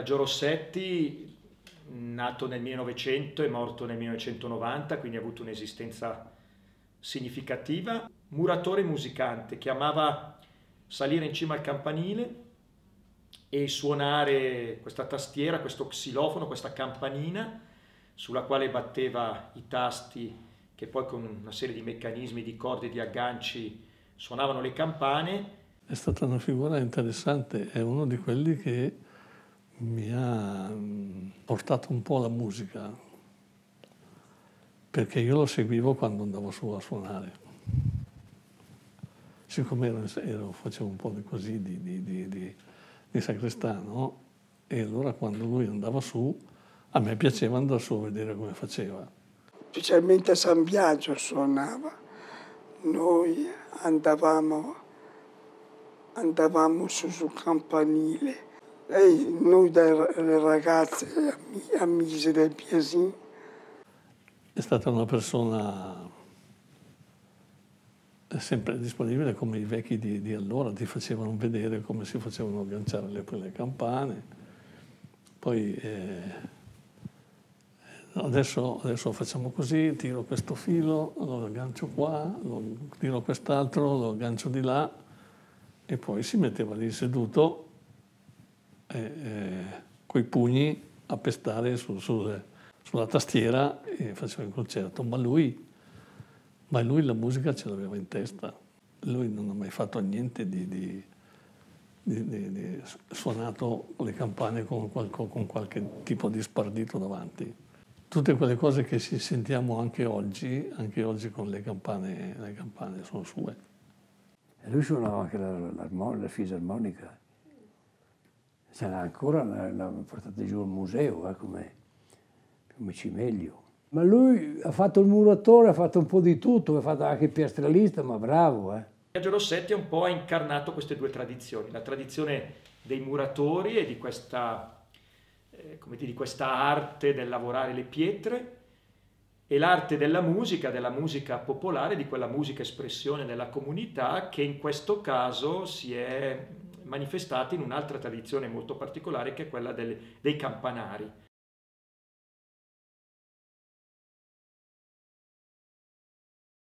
Biagio Rossetti, nato nel 1900 e morto nel 1990, quindi ha avuto un'esistenza significativa. Muratore e musicante che amava salire in cima al campanile e suonare questa tastiera, questo xilofono, questa campanina sulla quale batteva i tasti che poi con una serie di meccanismi, di corde, di agganci suonavano le campane. È stata una figura interessante, è uno di quelli che mi ha portato un po' alla musica, perché io lo seguivo quando andavo su a suonare. Siccome facevo un po' di sacrestano, e allora quando lui andava su, a me piaceva andare su a vedere come faceva. Specialmente a San Biagio suonava. Noi andavamo sul campanile. Noi le ragazze, amici del Piasin. È stata una persona sempre disponibile, come i vecchi di allora ti facevano vedere come si facevano agganciare le campane. Poi adesso facciamo così, tiro questo filo, lo aggancio qua, lo tiro quest'altro, lo aggancio di là, e poi si metteva lì seduto coi pugni a pestare sulla tastiera e faceva il concerto. Ma lui la musica ce l'aveva in testa. Lui non ha mai fatto niente di suonato le campane con qualche tipo di spardito davanti. Tutte quelle cose che sentiamo anche oggi con le campane sono sue. E lui suonava anche la fisarmonica. Ce l'ha ancora, l'ha portata giù al museo, come Cimeglio. Ma lui ha fatto il muratore, ha fatto un po' di tutto, ha fatto anche il piastrellista, ma bravo. Biagio Rossetti un po' ha incarnato queste due tradizioni, la tradizione dei muratori e di questa arte del lavorare le pietre, e l'arte della musica popolare, di quella musica espressione della comunità, che in questo caso si è manifestata in un'altra tradizione molto particolare, che è quella dei campanari.